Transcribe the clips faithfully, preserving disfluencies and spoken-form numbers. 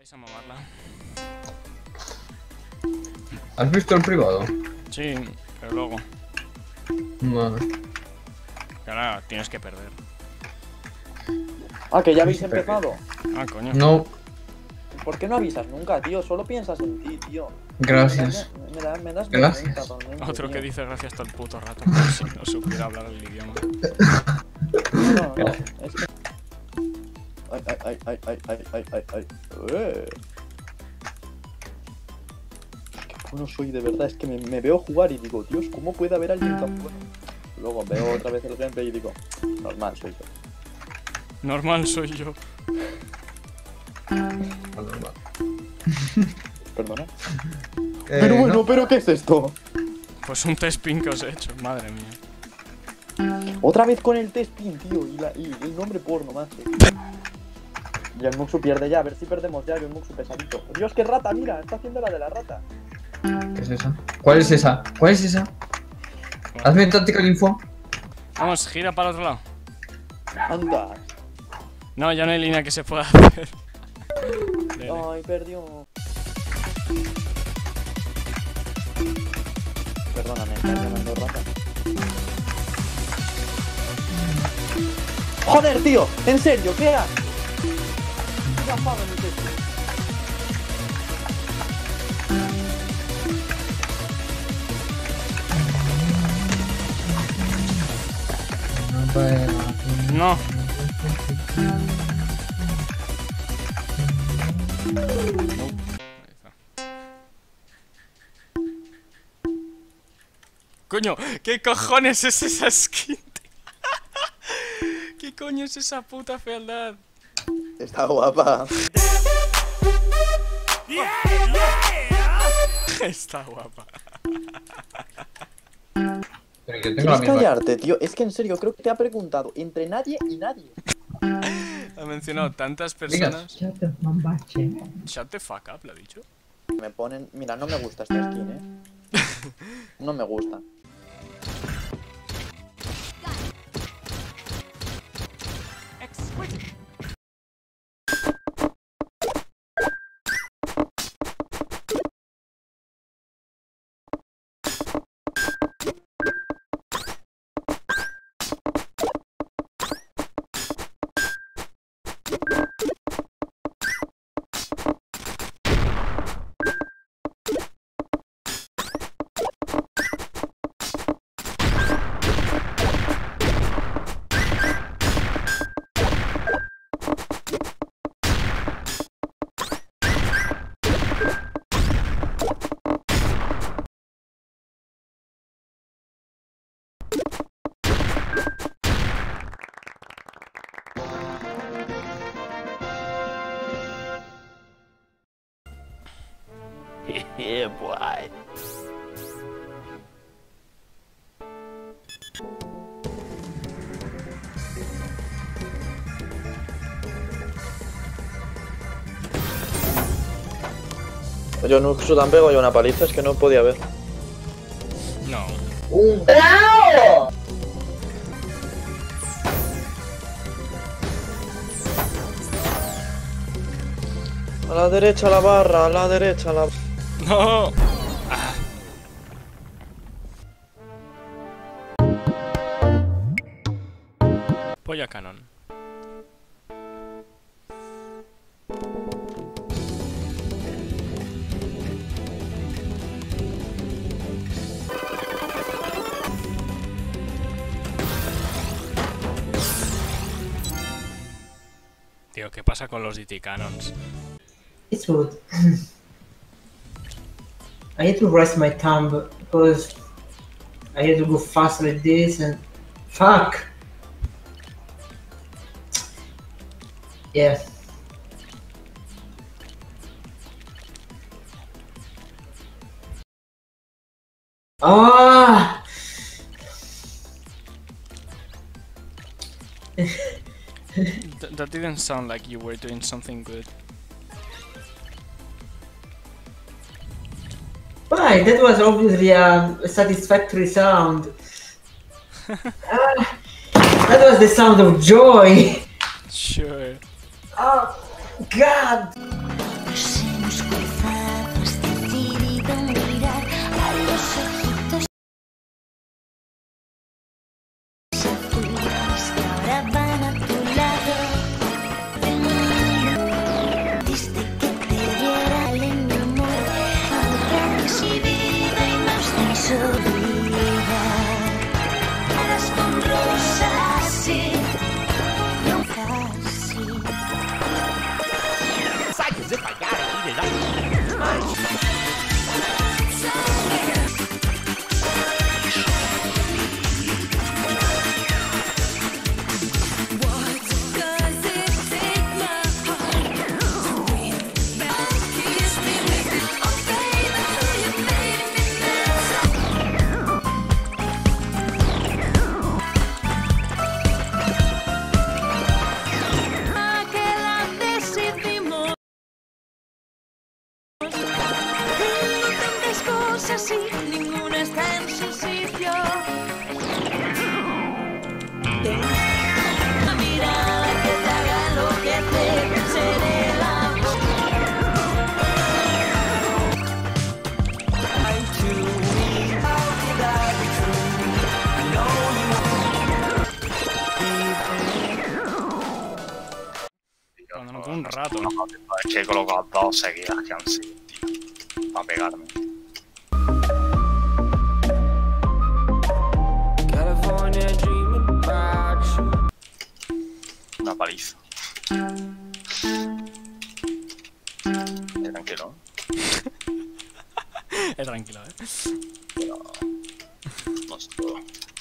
Vais a mamarla. ¿Has visto el privado? Sí, pero luego. Vale. Que ahora tienes que perder. Ah, que ya habéis empezado. Ah, coño. No, ¿Por qué no avisas nunca, tío? Solo piensas en ti, tío. gracias. Me, me, da- me das Gracias. vergüenza totalmente, Otro tío. que dice gracias todo el puto rato, como si no supiera hablar el idioma. No, no, no. Es que... Ay, ay, ay, ay, ay, ay, ay, ay, ay. Eh. Qué bueno soy, de verdad. Es que me, me veo jugar y digo, Dios, ¿cómo puede haber alguien tan bueno? Luego veo otra vez el gameplay y digo, normal soy yo. Normal soy yo. Normal. Perdona. Eh, Pero bueno, no. ¿pero qué es esto? Pues un test pin que os he hecho, madre mía. Otra vez con el test pin, tío, y, la, y el nombre porno, macho. John Muxu pierde ya, a ver si perdemos ya, John Muxu pesadito. Dios, qué rata, mira, está haciendo la de la rata. ¿Qué es esa? ¿Cuál es esa? ¿Cuál es esa? Hazme táctica info. Vamos, gira para el otro lado. Anda. No, ya no hay línea que se pueda hacer. Lele. Ay, perdió. Perdóname, está llamando rata. Joder, tío, en serio, ¿qué haces? Ya pago mi test. No. Coño, ¿qué cojones es esa skin? ¿Qué coño es esa puta fealdad? Está guapa. Está guapa. Pero yo tengo la ¿Quieres misma. callarte, tío? Es que en serio, creo que te ha preguntado entre nadie y nadie. Ha mencionado tantas Digas. personas. Shut the mambache. Shut the fuck up, ¿lo ha dicho? Me ponen... Mira, no me gusta esta skin, ¿eh? No me gusta. Yeah, boy. Yo no tan pego yo una paliza, es que no podía ver. No. A la derecha la barra, a la derecha la... No. Ah. Polla canon. Tío, ¿qué pasa con los D T canons? It's good. I need to rest my thumb because I had to go fast like this and fuck. Yeah. Ah. Th that didn't sound like you were doing something good. Why? That was obviously a satisfactory sound. Ah, that was the sound of joy. Sure. Oh, God. calidad. Así, ninguna está en su sitio. Ten una mirada que te haga enloquecer, seré la voz. I'm too weak, how could I be true? I know you Cuando no tengo un rato. Es que he colocado dos seguidas que han sido, tío, para pegarme. Una paliza. Eh, tranquilo. Es tranquilo, eh. Pero... no sé todo.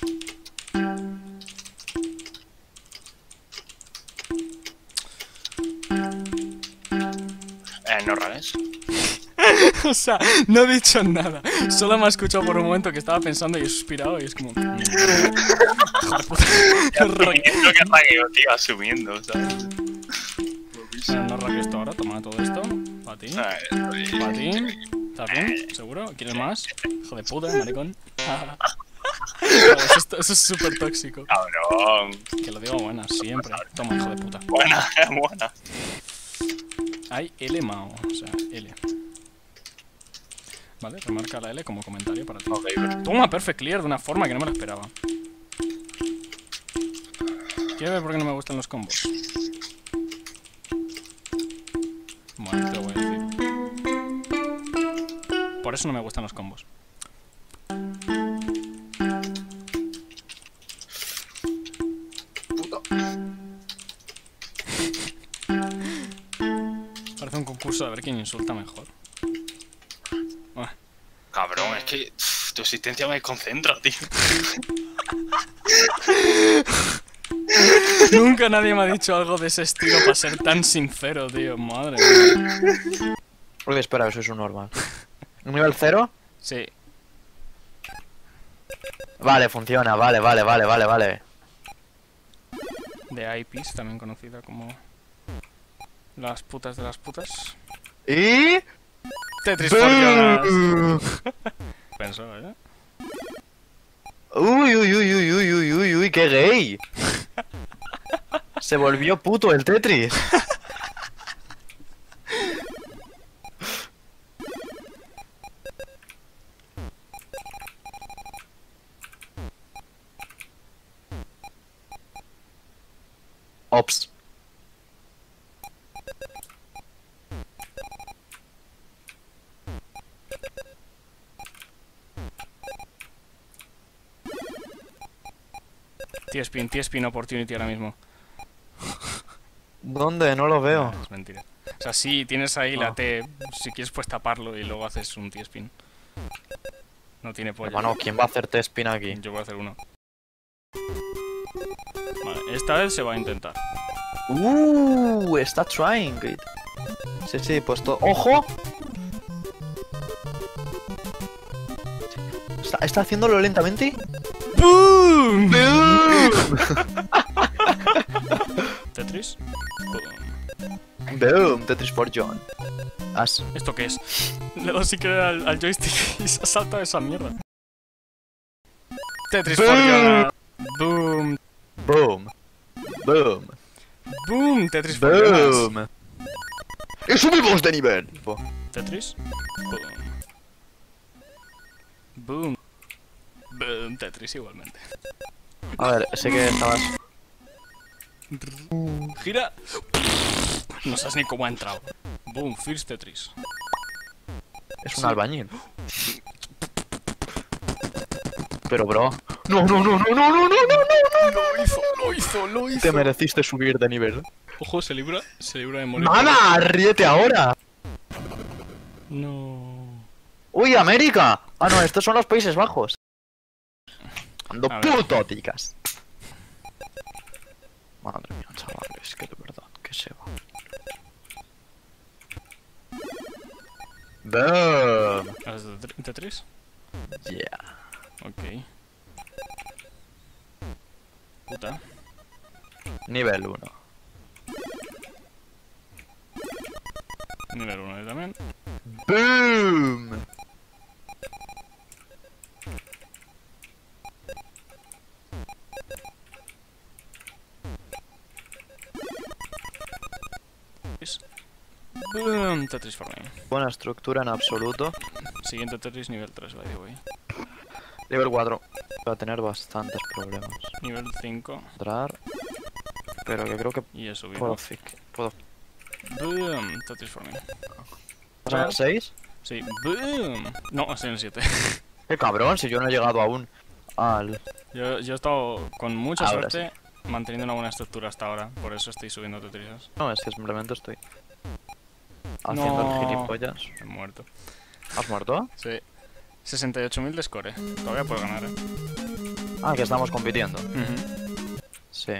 Eh, no ranes. O sea, no he dicho nada. Solo me ha escuchado por un momento que estaba pensando y he suspirado y es como... mm, hijo de puta. No raques. Es lo que raqueo, tío, asumiendo, ¿sabes? Bueno, no raques esto ahora, toma todo esto. Para ti. Ah, estoy- Para ti. ¿Estás bien? ¿Seguro? ¿Quieres más? Hijo de puta, maricón. Vale, eso, es- eso es súper tóxico. Cabrón. Que lo digo buenas, siempre. Toma, hijo de puta. Buena, buena. Hay L Mao, o sea, L. Vale, remarca la L como comentario para ti. Ok, pero... Toma, perfect clear de una forma que no me lo esperaba. ¿Quieres ver por qué no me gustan los combos? Bueno, te lo voy a decir. Por eso no me gustan los combos. Parece un concurso de ver quién insulta mejor. Ah, Cabrón, es que uf, tu existencia me desconcentra, tío. nunca nadie me ha dicho algo de ese estilo para ser tan sincero, tío. Madre mía. Uy, espera, eso es un normal. ¿Un nivel cero? Sí. Vale, funciona, vale, vale, vale, vale, vale. De I Ps, también conocida como... las putas de las putas. ¿Y? Tetris for Jonas. Pensó, ¿eh? Uy, uy, uy, uy, uy, uy, uy, uy, qué gay. Se volvió puto el Tetris. Ops. T-Spin, T-Spin Opportunity ahora mismo. ¿Dónde? No lo veo. Es mentira. O sea, sí, tienes ahí la Ah. T. Si quieres, puedes taparlo y luego haces un T-Spin. No tiene pollo. Hermano, ¿quién va a hacer T-Spin aquí? Yo voy a hacer uno. Vale, esta vez se va a intentar. Uh, está trying it. Sí, sí, puesto. ¡Ojo! ¿Está, está haciéndolo lentamente? ¡Boom! Tetris. Boom. Boom, Tetris for John. As. ¿Esto qué es? Le doy si querer al, al joystick y se ha saltado esa mierda. Tetris for Jonas. Boom. Boom. Boom. Boom. Tetris for Jonas. Boom. ¡Y subimos de nivel! Tetris. Boom. Boom. Boom. Tetris igualmente. A ver, sé que estabas... Gira. No sabes ni cómo ha entrado. Boom. First Tetris. Es un albañil. Pero, bro... ¡No, no, no, no, no, no, no, no, no! Lo hizo, lo hizo, lo hizo. Te mereciste subir de nivel. Ojo, se libra, se libra de morir. ¡Nada! ¡Ríete ahora! No. ¡Uy, América! Ah, no, estos son los Países Bajos. Ando A ver. puto, ticas. Madre mía, chavales, que de verdad, que se va. Boom. ¿Has de Tetri- Tetris? Yeah. Ok. Puta. Nivel uno. Nivel uno también. Boom. Tetris. Boom, Tetris for me. Buena estructura en absoluto. Siguiente Tetris, nivel tres, by the way. Nivel cuatro. Va a tener bastantes problemas. Nivel cinco. Entrar. Pero que creo que Y he subido. puedo fic. Puedo. Boom, Tetris for me. ¿Vas en el seis? Sí, boom. No, estoy en el siete. Qué cabrón, si yo no he llegado aún al. Yo, yo he estado con mucha Ahora suerte manteniendo una buena estructura hasta ahora. Por eso estoy subiendo Tetris. No, es que simplemente estoy haciendo No. el gilipollas. He muerto. ¿Has muerto? Sí. sesenta y ocho mil de score. Todavía puedo ganar, eh. Ah, que estamos compitiendo. Ujú. Sí.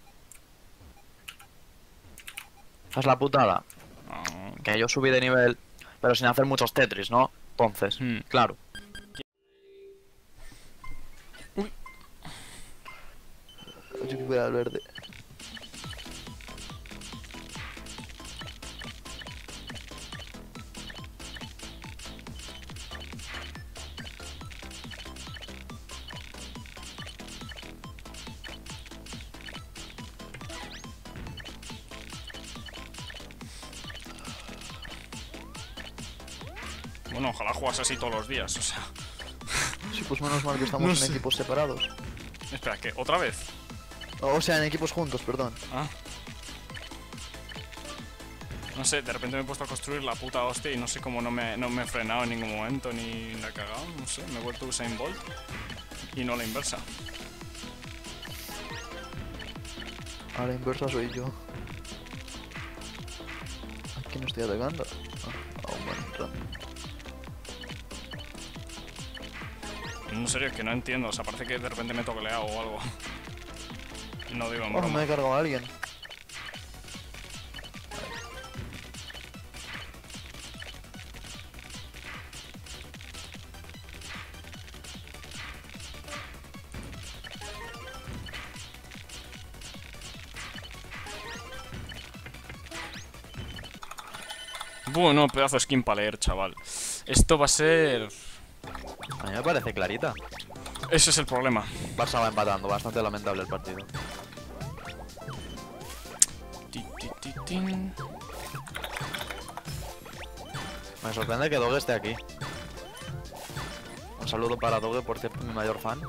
Esa es la putada. Ah. Que yo subí de nivel, pero sin hacer muchos Tetris, ¿no? Entonces, Hmm. claro. Uy. Yo que voy al verde. Bueno, ojalá juegas así todos los días, o sea. Sí, pues menos mal que estamos No en sé. equipos separados. Espera, ¿qué? ¿Otra vez? O sea, en equipos juntos, perdón. Ah. No sé, de repente me he puesto a construir la puta hostia y no sé cómo no me, no me he frenado en ningún momento ni la he cagado, no sé, me he vuelto Usain Bolt y no la inversa. A la inversa soy yo. ¿A quién estoy atacando? Ah, a un buen entrante. En serio, es que no entiendo, o sea, parece que de repente me he tocleado o algo. No digo en Oh, broma. me he cargado a alguien. Bueno, pedazo de skin para leer, chaval. Esto va a ser... A mí me parece clarita. Ese es el problema. Barça va empatando, bastante lamentable el partido. Ti, ti, ti, tin. Me sorprende que Doge esté aquí. Un saludo para Doge, por cierto, mi mayor fan.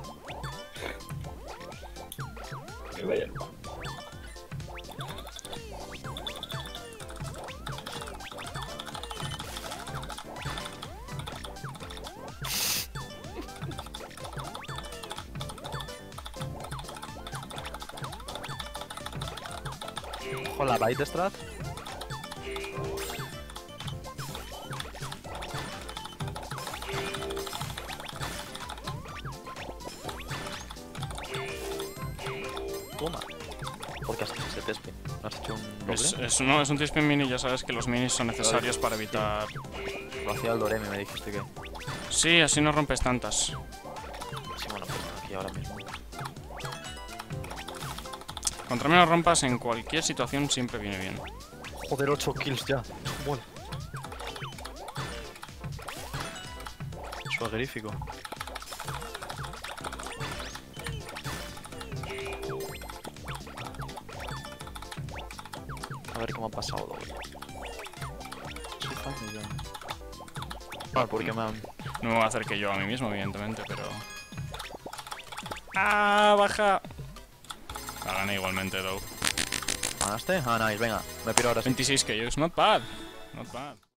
Con la Byte Strat. Toma. ¿Por qué has hecho ese T-spin? ¿No has hecho un doble? Es, es, no, es un T-spin mini, ya sabes que los minis son necesarios para evitar... Lo hacía el Doremi, me dijiste que... Sí, así no rompes tantas. Sí, bueno, pues aquí ahora mismo. Contra menos rompas en cualquier situación siempre viene bien. Joder, ocho kills ya. Bueno. Suagerífico. A ver cómo ha pasado doble. Soy fan de John. Ah, porque me han... No me voy a hacer que yo a mí mismo, evidentemente, pero... ¡Ah, baja! La gané igualmente, though. ¿Ganaste? Ah, nice, venga. Me piro ahora sí. veintiséis kills, not bad. Not bad.